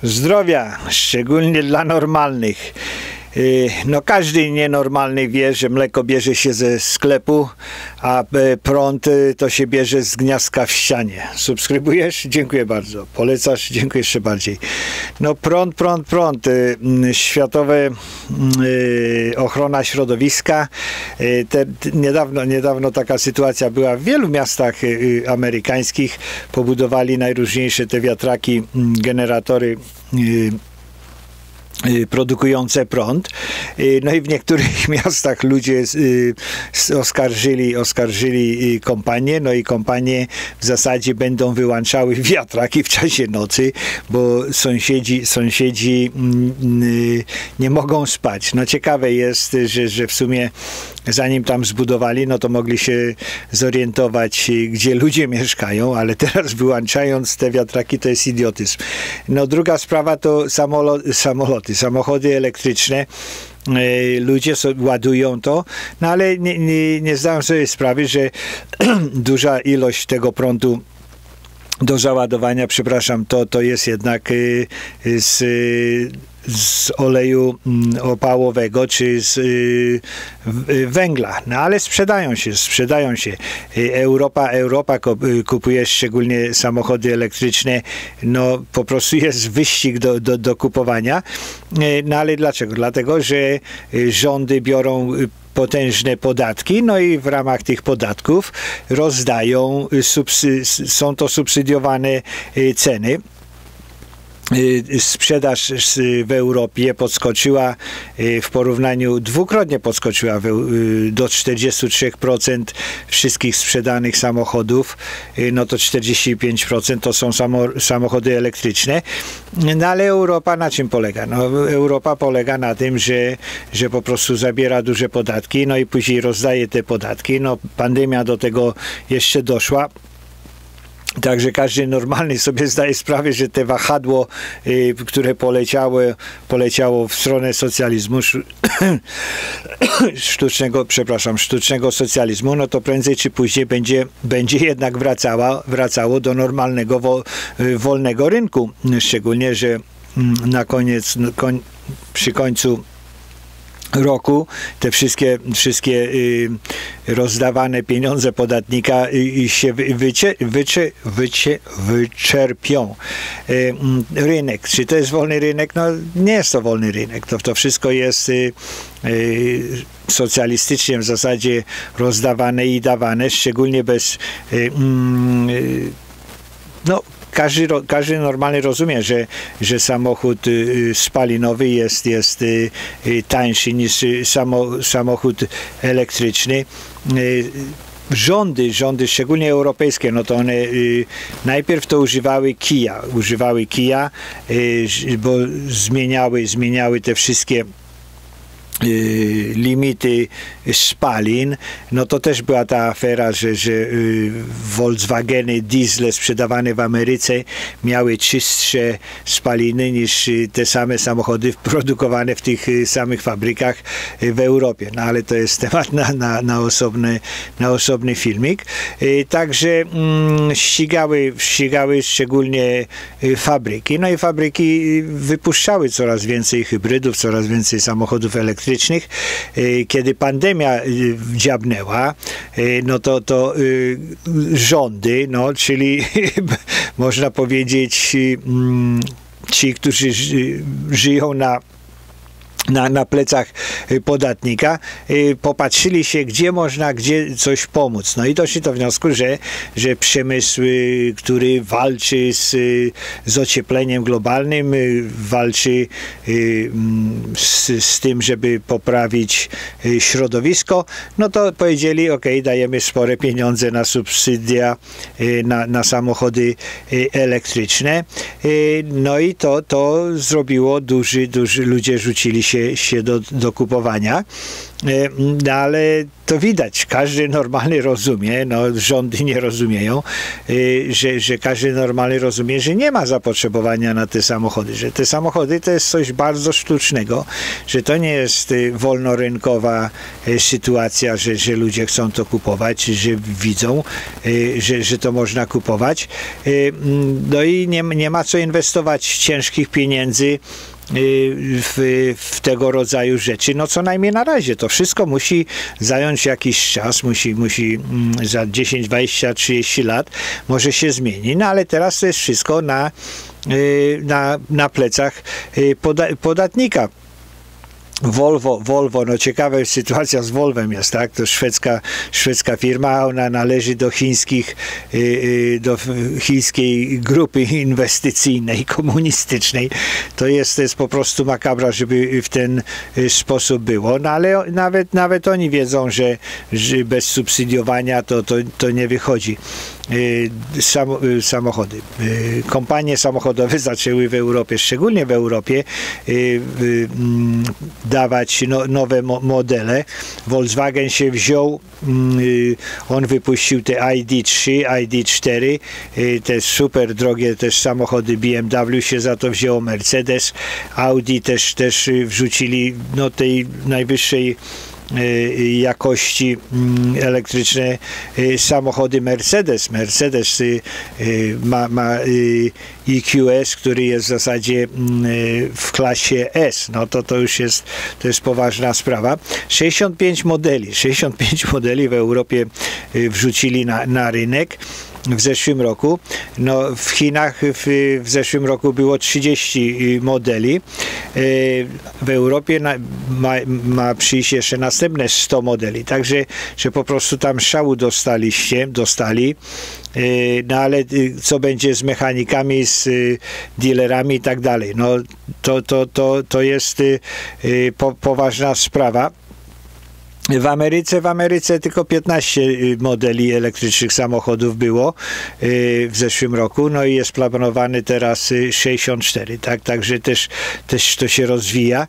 Zdrowia, szczególnie dla normalnych. No każdy nienormalny wie, że mleko bierze się ze sklepu, a prąd to się bierze z gniazdka w ścianie. Subskrybujesz? Dziękuję bardzo. Polecasz? Dziękuję jeszcze bardziej. No prąd. Światowe ochrona środowiska. Niedawno taka sytuacja była w wielu miastach amerykańskich. Pobudowali najróżniejsze te wiatraki, generatory produkujące prąd. No i w niektórych miastach ludzie oskarżyli kompanię, no i kompanie w zasadzie będą wyłączały wiatraki w czasie nocy, bo sąsiedzi nie mogą spać. No ciekawe jest, że w sumie zanim tam zbudowali, no to mogli się zorientować, gdzie ludzie mieszkają, ale teraz wyłączając te wiatraki, to jest idiotyzm. No druga sprawa to samochody elektryczne. Ludzie ładują to, no ale nie zdają sobie sprawy, że duża ilość tego prądu do załadowania, to jest jednak z oleju opałowego czy z węgla. No ale sprzedają się. Europa kupuje szczególnie samochody elektryczne. No po prostu jest wyścig do kupowania. No ale dlaczego? Dlatego, że rządy biorą potężne podatki, no i w ramach tych podatków rozdają, są to subsydiowane ceny. Sprzedaż w Europie podskoczyła w porównaniu, dwukrotnie podskoczyła do 43% wszystkich sprzedanych samochodów, no to 45% to są samochody elektryczne. No ale Europa na czym polega? No, Europa polega na tym, że po prostu zabiera duże podatki, no i później rozdaje te podatki. No, pandemia do tego jeszcze doszła. Także każdy normalny sobie zdaje sprawę, że te wahadło, które poleciało w stronę socjalizmu, sztucznego socjalizmu, no to prędzej czy później będzie jednak wracało do normalnego, wolnego rynku. Szczególnie, że na koniec, przy końcu roku te wszystkie rozdawane pieniądze podatnika się wyczerpią. Rynek. Czy to jest wolny rynek? No nie jest to wolny rynek. To wszystko jest socjalistycznie w zasadzie rozdawane i dawane, szczególnie bez każdy normalnie rozumie, że samochód spalinowy jest tańszy niż samochód elektryczny. Rządy, szczególnie europejskie, no to one najpierw to używały kija, bo zmieniały te wszystkie limity spalin. No to też była ta afera, że Volkswageny, diesle sprzedawane w Ameryce miały czystsze spaliny niż te same samochody produkowane w tych samych fabrykach w Europie. No ale to jest temat na osobny filmik. Także ścigały szczególnie fabryki. No i fabryki wypuszczały coraz więcej hybrydów, coraz więcej samochodów elektrycznych. Kiedy pandemia dziabnęła, no to rządy, no, czyli można powiedzieć ci, którzy żyją na plecach podatnika, popatrzyli się, gdzie coś pomóc. No i doszli do wniosku, że przemysł, który walczy z ociepleniem globalnym, walczy z tym, żeby poprawić środowisko, no to powiedzieli, ok, dajemy spore pieniądze na subsydia, na samochody elektryczne. No i to zrobiło ludzie rzucili się się do kupowania. No ale to widać, każdy normalny rozumie, no rządy nie rozumieją, że każdy normalny rozumie, że nie ma zapotrzebowania na te samochody, że te samochody to jest coś bardzo sztucznego, że to nie jest wolnorynkowa sytuacja, że ludzie chcą to kupować, że widzą, że to można kupować. No i nie ma co inwestować ciężkich pieniędzy w tego rodzaju rzeczy, no co najmniej na razie. To wszystko musi zająć jakiś czas, musi za 10, 20, 30 lat może się zmieni, no ale teraz to jest wszystko na plecach podatnika. Volvo, no ciekawa sytuacja z Volvem jest, tak? To szwedzka firma, ona należy do chińskiej grupy inwestycyjnej, komunistycznej. To jest po prostu makabra, żeby w ten sposób było, no ale nawet oni wiedzą, że bez subsydiowania to nie wychodzi. Samochody. Kompanie samochodowe zaczęły w Europie, szczególnie w Europie, dawać nowe modele. Volkswagen się wziął, on wypuścił te ID3, ID4, te super drogie też samochody. BMW się za to wzięło, Mercedes, Audi też wrzucili tej najwyższej jakości elektryczne samochody Mercedes ma EQS, który jest w zasadzie w klasie S. No to już jest poważna sprawa. 65 modeli w Europie wrzucili na rynek w zeszłym roku. No, w Chinach w zeszłym roku było 30 modeli. W Europie ma przyjść jeszcze następne 100 modeli. Także, że po prostu tam szału dostali. No ale co będzie z mechanikami, z dealerami i tak dalej. No to jest poważna sprawa. W Ameryce tylko 15 modeli elektrycznych samochodów było w zeszłym roku, no i jest planowany teraz 64, tak? Także też to się rozwija.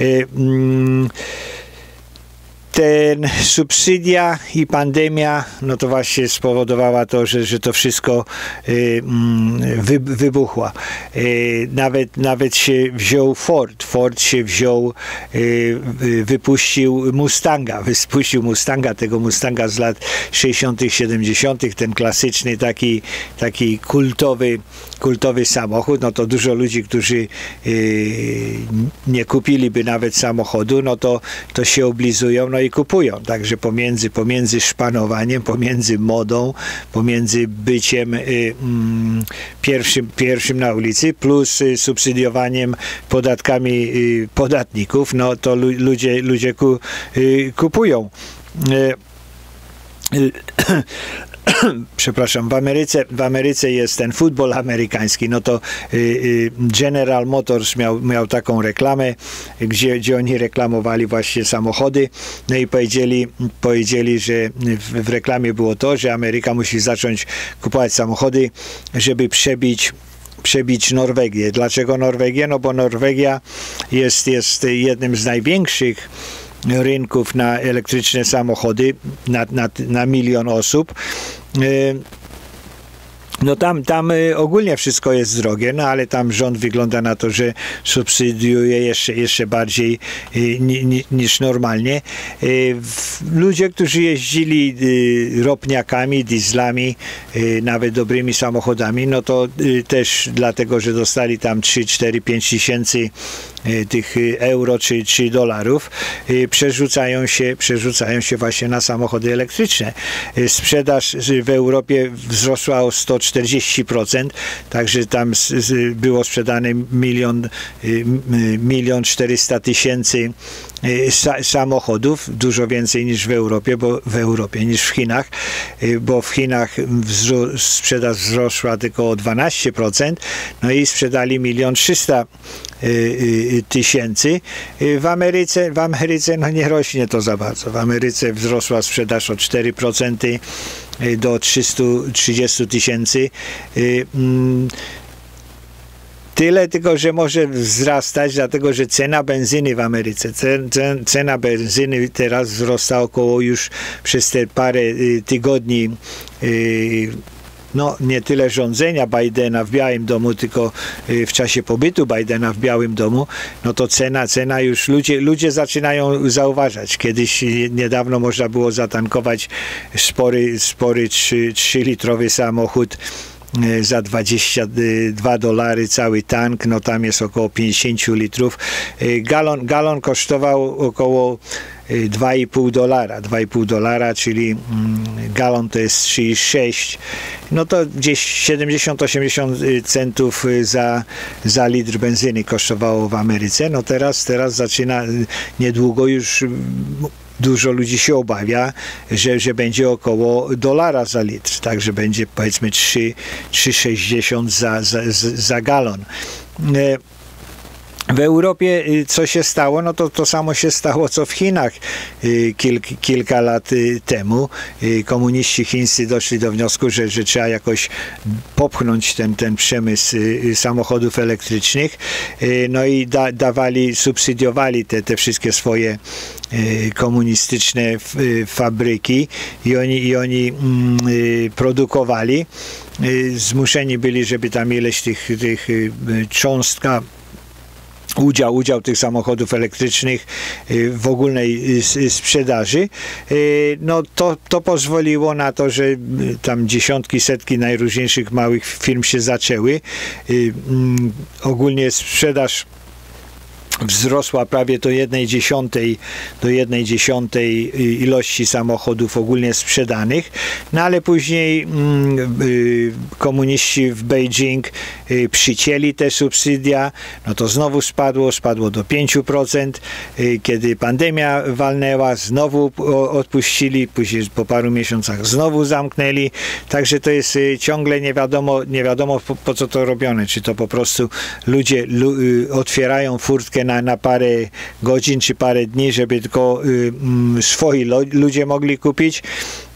Ten subsydia i pandemia, no to właśnie spowodowała to, że to wszystko wybuchło. Nawet się wziął Ford się wziął, wypuścił Mustanga, tego Mustanga z lat 60., 70., ten klasyczny, taki kultowy samochód. No to dużo ludzi, którzy nie kupiliby nawet samochodu, no to się oblizują, no i kupują. Także pomiędzy szpanowaniem, pomiędzy modą, pomiędzy byciem pierwszym na ulicy, plus subsydiowaniem podatkami podatników, no to ludzie kupują. Przepraszam, w Ameryce jest ten futbol amerykański, no to General Motors miał taką reklamę, gdzie oni reklamowali właśnie samochody, no i powiedzieli, że w reklamie było to, że Ameryka musi zacząć kupować samochody, żeby przebić Norwegię. Dlaczego Norwegię? No bo Norwegia jest jednym z największych rynków na elektryczne samochody na milion osób. No tam ogólnie wszystko jest drogie, no ale tam rząd wygląda na to, że subsydiuje jeszcze bardziej niż normalnie. Ludzie, którzy jeździli ropniakami, dieslami, nawet dobrymi samochodami, no to też dlatego, że dostali tam 3, 4, 5 tysięcy tych euro czy dolarów, przerzucają się właśnie na samochody elektryczne. Sprzedaż w Europie wzrosła o 140%, także tam było sprzedane 1 400 000 samochodów, dużo więcej niż niż w Chinach, bo w Chinach sprzedaż wzrosła tylko o 12%, no i sprzedali 1 300 000. W Ameryce no nie rośnie to za bardzo. W Ameryce wzrosła sprzedaż o 4% do 330 000. Tyle tylko, że może wzrastać, dlatego że cena benzyny w Ameryce, cena benzyny teraz wzrasta około już przez te parę tygodni, no nie tyle rządzenia Bidena w Białym Domu, tylko w czasie pobytu Bidena w Białym Domu, no to cena już ludzie zaczynają zauważać. Kiedyś niedawno można było zatankować spory 3-litrowy samochód za $22 cały tank, no tam jest około 50 litrów. Galon kosztował około $2,5, czyli galon to jest 3,6, no to gdzieś 70-80 centów za litr benzyny kosztowało w Ameryce. No teraz zaczyna, niedługo już dużo ludzi się obawia, że będzie około $1 za litr, także będzie powiedzmy 3,60 za galon. W Europie co się stało? No to samo się stało, co w Chinach kilka lat temu. Komuniści chińscy doszli do wniosku, że trzeba jakoś popchnąć ten przemysł samochodów elektrycznych. No i subsydiowali te wszystkie swoje komunistyczne fabryki i oni produkowali. Zmuszeni byli, żeby tam ileś tych cząstka udział tych samochodów elektrycznych w ogólnej sprzedaży, no to pozwoliło na to, że tam dziesiątki, setki najróżniejszych małych firm się zaczęły. Ogólnie sprzedaż wzrosła prawie do 1/10 ilości samochodów ogólnie sprzedanych, no ale później komuniści w Beijing przycięli te subsydia, no to znowu spadło do 5%, kiedy pandemia walnęła, znowu odpuścili, później po paru miesiącach znowu zamknęli, także to jest ciągle nie wiadomo po co to robione, czy to po prostu ludzie otwierają furtkę na parę godzin czy parę dni, żeby tylko swoi ludzie mogli kupić,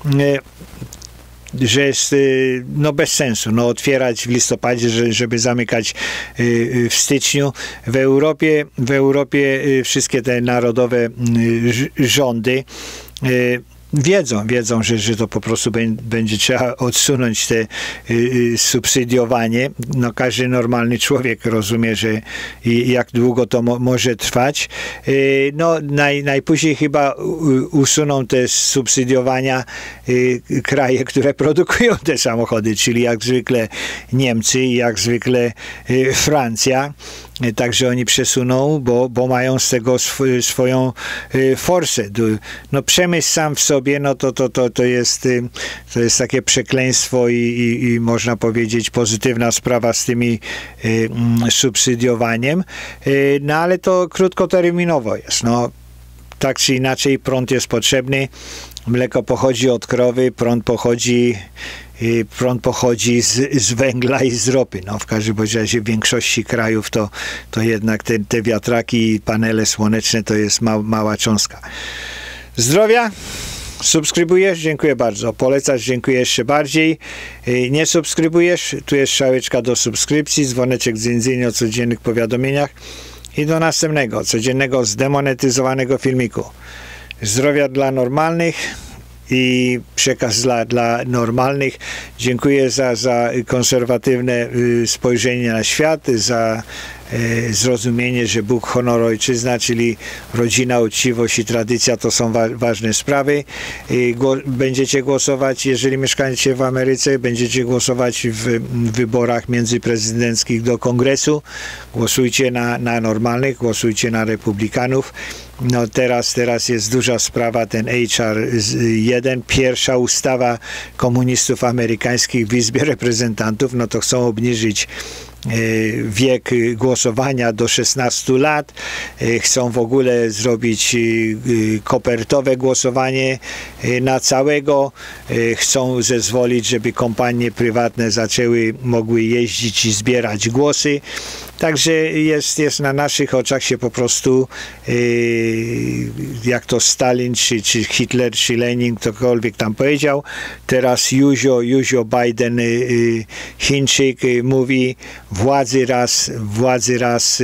że jest no bez sensu otwierać w listopadzie, żeby zamykać w styczniu. W Europie wszystkie te narodowe rządy wiedzą, że to po prostu będzie trzeba odsunąć te subsydiowanie. No każdy normalny człowiek rozumie, że jak długo to może trwać. No najpóźniej chyba usuną te subsydiowania kraje, które produkują te samochody, czyli jak zwykle Niemcy i jak zwykle Francja. Także oni przesuną, bo mają z tego swoją forsę. No przemysł sam w sobie, no to jest takie przekleństwo i można powiedzieć pozytywna sprawa z tymi subsydiowaniem, no ale to krótkoterminowo jest. No tak czy inaczej prąd jest potrzebny, mleko pochodzi od krowy, prąd pochodzi z węgla i z ropy. No, w każdym razie w większości krajów to jednak te wiatraki i panele słoneczne to jest mała cząstka. Zdrowia! Subskrybujesz? Dziękuję bardzo. Polecasz? Dziękuję jeszcze bardziej. Nie subskrybujesz? Tu jest strzałeczka do subskrypcji, dzwoneczek z o codziennych powiadomieniach i do następnego, codziennego zdemonetyzowanego filmiku. Zdrowia dla normalnych i przekaz dla normalnych. Dziękuję za konserwatywne spojrzenie na świat, za zrozumienie, że Bóg, honor, ojczyzna, czyli rodzina, uczciwość i tradycja to są ważne sprawy. Będziecie głosować, jeżeli mieszkacie w Ameryce, będziecie głosować w wyborach międzyprezydenckich do kongresu. Głosujcie na normalnych, głosujcie na republikanów. No teraz jest duża sprawa, ten HR 1, pierwsza ustawa komunistów amerykańskich w Izbie Reprezentantów, no to chcą obniżyć wiek głosowania do 16 lat, chcą w ogóle zrobić kopertowe głosowanie na całego, chcą zezwolić, żeby kompanie prywatne mogły jeździć i zbierać głosy. Także jest na naszych oczach się po prostu, jak to Stalin, czy Hitler, czy Lenin, ktokolwiek tam powiedział, teraz Józio Biden, Chińczyk, mówi władzy raz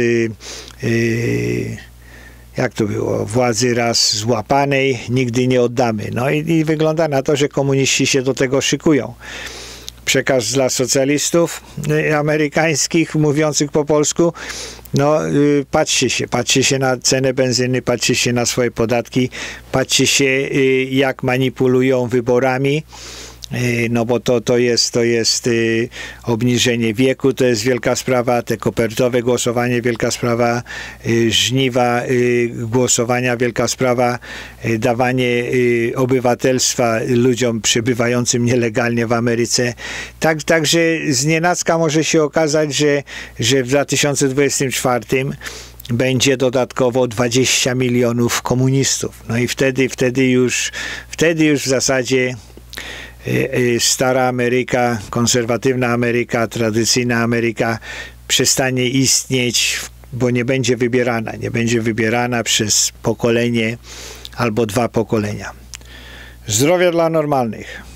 jak to było, władzy raz złapanej nigdy nie oddamy. No i wygląda na to, że komuniści się do tego szykują. Przekaz dla socjalistów amerykańskich mówiących po polsku, no patrzcie się na cenę benzyny, patrzcie się na swoje podatki, patrzcie się jak manipulują wyborami, no bo to jest obniżenie wieku, to jest wielka sprawa, te kopertowe głosowanie, wielka sprawa, żniwa głosowania, wielka sprawa, dawanie obywatelstwa ludziom przebywającym nielegalnie w Ameryce. Także znienacka może się okazać, że w 2024 będzie dodatkowo 20 milionów komunistów. No i wtedy już w zasadzie stara Ameryka, konserwatywna Ameryka, tradycyjna Ameryka przestanie istnieć, bo nie będzie wybierana przez pokolenie albo 2 pokolenia. Zdrowia dla normalnych.